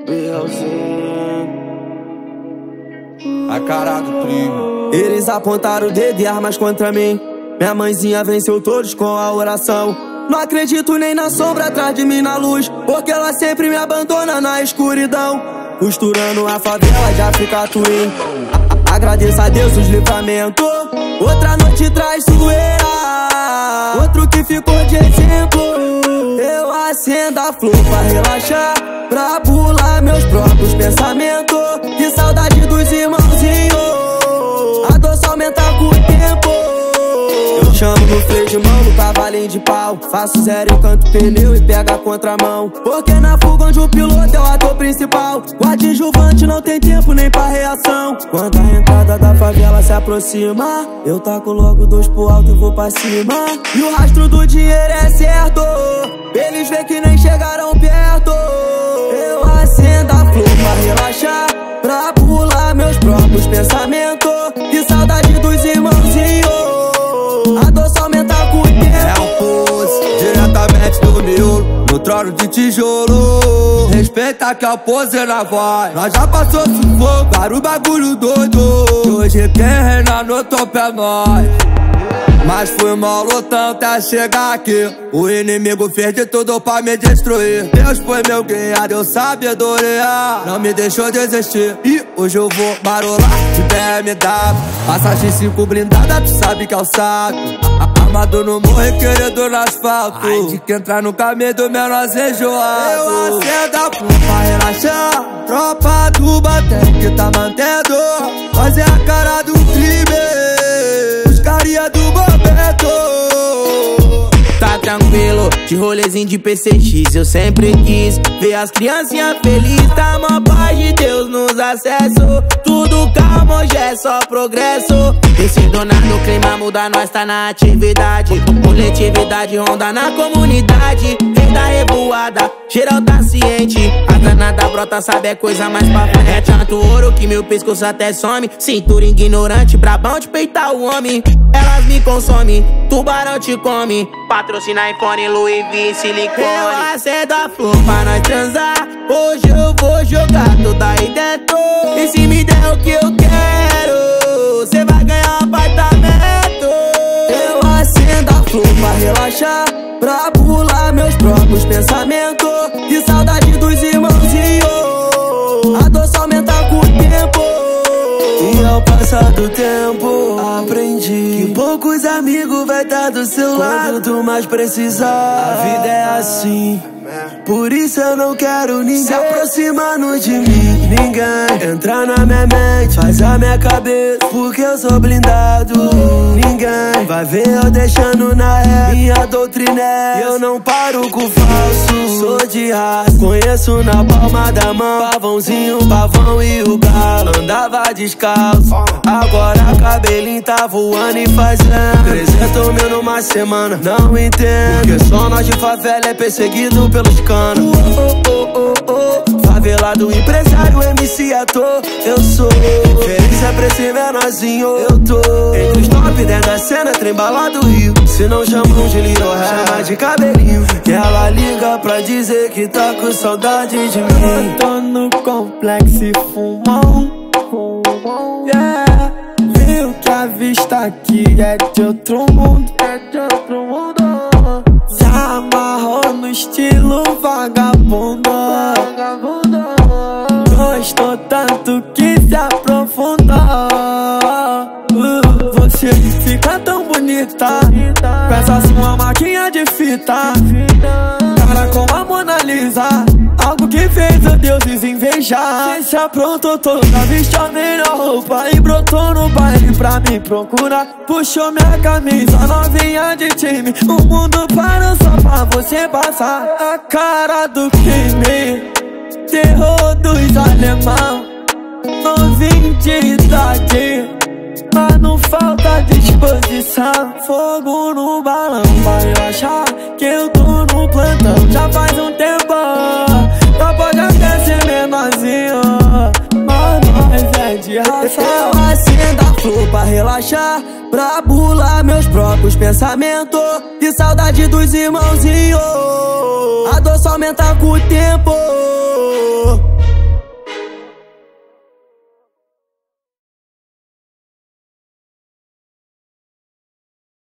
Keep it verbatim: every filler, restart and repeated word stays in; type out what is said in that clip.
A cara do primo. Eles apontaram o dedo e armas contra mim. Minha mãezinha venceu todos com a oração. Não acredito nem na sombra atrás de mim na luz, porque ela sempre me abandona na escuridão. Costurando a favela de África Twin. Agradeço a Deus os livramentos. Outra noite traz zoeira, outro que ficou de exemplo. Eu acendo a flor pra relaxar, pra pular meus próprios pensamentos. Que saudade dos irmãozinhos, a dor só aumenta com o tempo. Eu chamo no freio de mão, no cavalinho de pau. Faço zero, eu canto pneu e pega a contramão. Porque na fuga onde o piloto é o ator principal, o adjuvante não tem tempo nem pra reação. Quando a entrada da favela se aproxima, eu taco logo dois pro alto e vou pra cima. E o rastro do dinheiro é certo, eles veem que nem chegaram perto. Eu acendo a flor pra relaxar, pra pular meus próprios pensamentos. Que saudade dos irmãozinhos, a dor só aumenta com o tempo. É um pose, diretamente do miolo, no trono de tijolo. Respeita que é o pose na voz, nós já passou sufoco, vários bagulho doido. E hoje quem reina no topo é nós. Mas fui mal lutando até chegar aqui. O inimigo fez de tudo pra me destruir. Deus foi meu guia, deu sabedoria, não me deixou desistir. E hoje eu vou marolar de B M W, passagem cinco blindada, tu sabe que é o saco. Armado no morro e querido no asfalto. Ai de que entrar no caminho do menor enjoado. Eu acendo a flor pra relaxar, tropa do bater que tá mantendo. Nós é a cara do crime, os carinha do momento. Tá tranquilo, de rolezinho de P C X eu sempre quis ver as criancinhas felizes. Tá mó paz de Deus nos acessos, tudo calmo, hoje é só progresso. Esse donar no clima muda, nós tá na atividade. Coletividade ronda na comunidade. Rei da revoada, geral tá ciente. A granada brota, sabe, é coisa mais pra frente. É tanto ouro que meu pescoço até some. Cintura ignorante, brabão de peitar o homem. Elas me consomem, tubarão te come. Patrocina iPhone, Louis V, silicone. Eu acendo a flor pra nós transar. Hoje eu vou jogar toda aí dentro. E se me der o que eu quero, cê vai ganhar um apartamento. Eu acendo a flor pra relaxar, pra pular meus próprios pensamentos. Que saudade dos irmãozinhos, a dor só aumenta com o tempo. E ao passar do tempo, aprendi que poucos amigos vai estar do seu lado quando tu mais precisar. A vida é assim, por isso eu não quero ninguém se aproximando de mim. Ninguém entrar na minha mente, faz a minha cabeça, porque eu sou blindado. Ninguém vai ver eu deixando na ré, minha doutrina é, eu não paro com falso. Sou de raça, conheço na palma da mão. Pavãozinho, pavão e o galo andava descalço. Agora cabelinho tá voando e fazendo trezentos mil numa semana. Não entendo, porque só nós de favela é perseguido pelos canos. Oh, oh, oh, oh. Favelado, empresário, M C, ator. Eu sou feliz é pra esse menorzinho. Eu tô entre os top dez da cena, trem balado Rio. Se não chamam de Little Hair, chama de cabelinho. Que ela liga pra dizer que tá com saudade de mim. Eu tô no complexo e fumão, yeah. Viu que a vista aqui é de outro mundo, é de outro mundo. Se amarrou no estilo vagabundo, vagabundo. Gostou tanto que se aprofundou. uh, Você fica tão bonita com essa sua maquinha de fita, cara como a Mona Lisa, algo que fez os deuses invejar. Cê se aprontou toda, vestiu a melhor roupa e brotou no baile pra me procurar. Puxou minha camisa, novinha de time, o mundo parou só pra você passar. A cara do crime, terror dos alemão, novinho de idade, mas não falta disposição. Fogo no balão, vai achar que eu tô no plantão já faz um tempo. Só pode até ser menorzinho, mas nós é de raça. Eu acendo a flor pra relaxar, pra pular meus próprios pensamentos. Que saudade dos irmãozinhos, a dor só aumenta com o tempo.